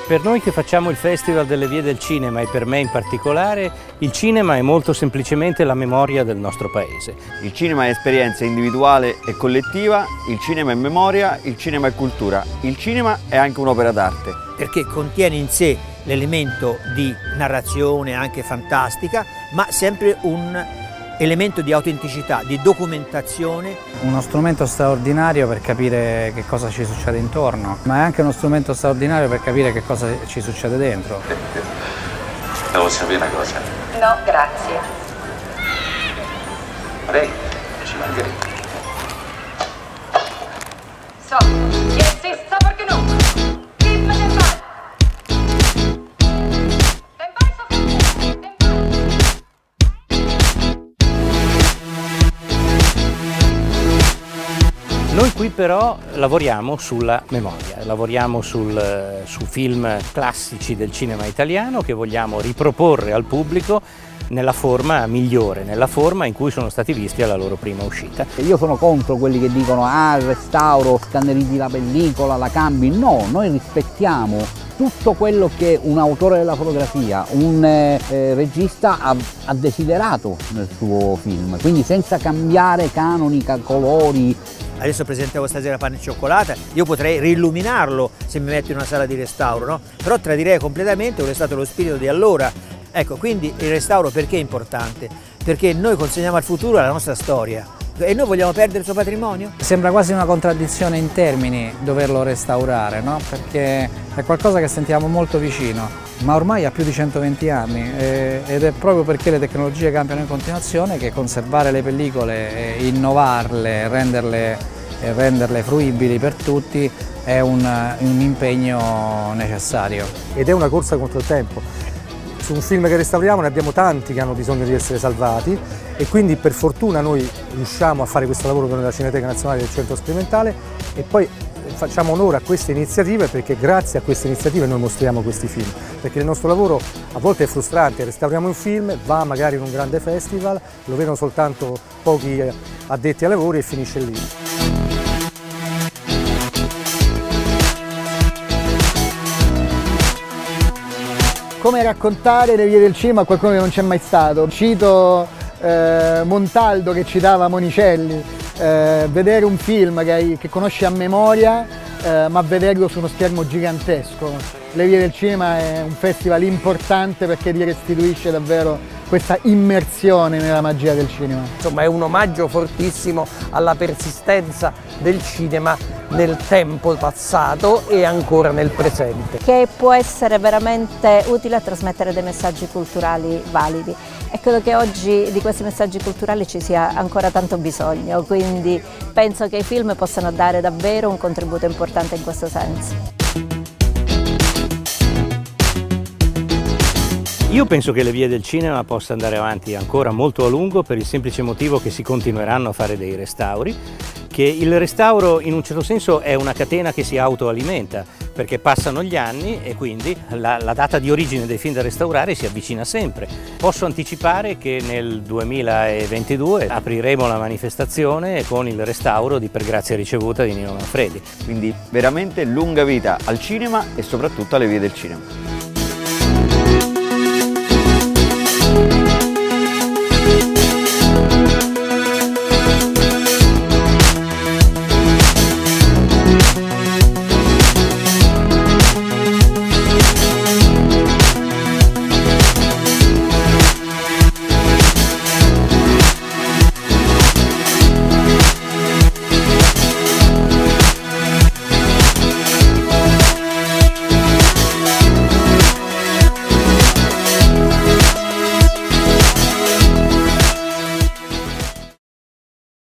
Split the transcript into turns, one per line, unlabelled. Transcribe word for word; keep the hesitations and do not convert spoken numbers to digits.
Per noi che facciamo il Festival delle Vie del Cinema e per me in particolare, il cinema è molto semplicemente la memoria del nostro paese.
Il cinema è esperienza individuale e collettiva, il cinema è memoria, il cinema è cultura, il cinema è anche un'opera d'arte.
Perché contiene in sé l'elemento di narrazione anche fantastica, ma sempre un elemento di autenticità, di documentazione.
Uno strumento straordinario per capire che cosa ci succede intorno, ma è anche uno strumento straordinario per capire che cosa ci succede dentro.
Devo sapere una cosa?
No, grazie.
Lei ci mancherebbe.
So, che si sta perché no? Prima del male.
Noi qui però lavoriamo sulla memoria, lavoriamo sul, su film classici del cinema italiano che vogliamo riproporre al pubblico nella forma migliore, nella forma in cui sono stati visti alla loro prima uscita.
Io sono contro quelli che dicono ah il restauro, scannerizzi la pellicola, la cambi. No, noi rispettiamo tutto quello che un autore della fotografia, un eh, regista ha, ha desiderato nel suo film, quindi senza cambiare canoni, colori.
Adesso presentiamo stasera Pane e Cioccolata, io potrei riilluminarlo se mi metto in una sala di restauro, no? Però tradirei completamente quello è stato lo spirito di allora. Ecco, quindi il restauro perché è importante? Perché noi consegniamo al futuro la nostra storia e noi vogliamo perdere il suo patrimonio?
Sembra quasi una contraddizione in termini doverlo restaurare, no? Perché è qualcosa che sentiamo molto vicino, ma ormai ha più di centoventi anni eh, ed è proprio perché le tecnologie cambiano in continuazione che conservare le pellicole, eh, innovarle, renderle, eh, renderle fruibili per tutti è un, un impegno necessario.
Ed è una corsa contro il tempo. Su un film che restauriamo ne abbiamo tanti che hanno bisogno di essere salvati e quindi per fortuna noi riusciamo a fare questo lavoro con la Cineteca Nazionale del Centro Sperimentale e poi facciamo onore a queste iniziative perché grazie a queste iniziative noi mostriamo questi film, perché il nostro lavoro a volte è frustrante, restauriamo un film, va magari in un grande festival, lo vedono soltanto pochi addetti ai lavori e finisce lì.
Come raccontare le vie del cinema a qualcuno che non c'è mai stato. Cito eh, Montaldo che citava Monicelli, eh, vedere un film che, hai, che conosci a memoria eh, ma vederlo su uno schermo gigantesco. Le vie del cinema è un festival importante perché ti restituisce davvero questa immersione nella magia del cinema.
Insomma è un omaggio fortissimo alla persistenza del cinema nel tempo passato e ancora nel presente.
Che può essere veramente utile a trasmettere dei messaggi culturali validi e credo che oggi di questi messaggi culturali ci sia ancora tanto bisogno, quindi penso che i film possano dare davvero un contributo importante in questo senso.
Io penso che le vie del cinema possa andare avanti ancora molto a lungo per il semplice motivo che si continueranno a fare dei restauri, che il restauro in un certo senso è una catena che si autoalimenta perché passano gli anni e quindi la, la data di origine dei film da restaurare si avvicina sempre. Posso anticipare che nel duemilaventidue apriremo la manifestazione con il restauro di Per grazia ricevuta di Nino Manfredi.
Quindi veramente lunga vita al cinema e soprattutto alle vie del cinema.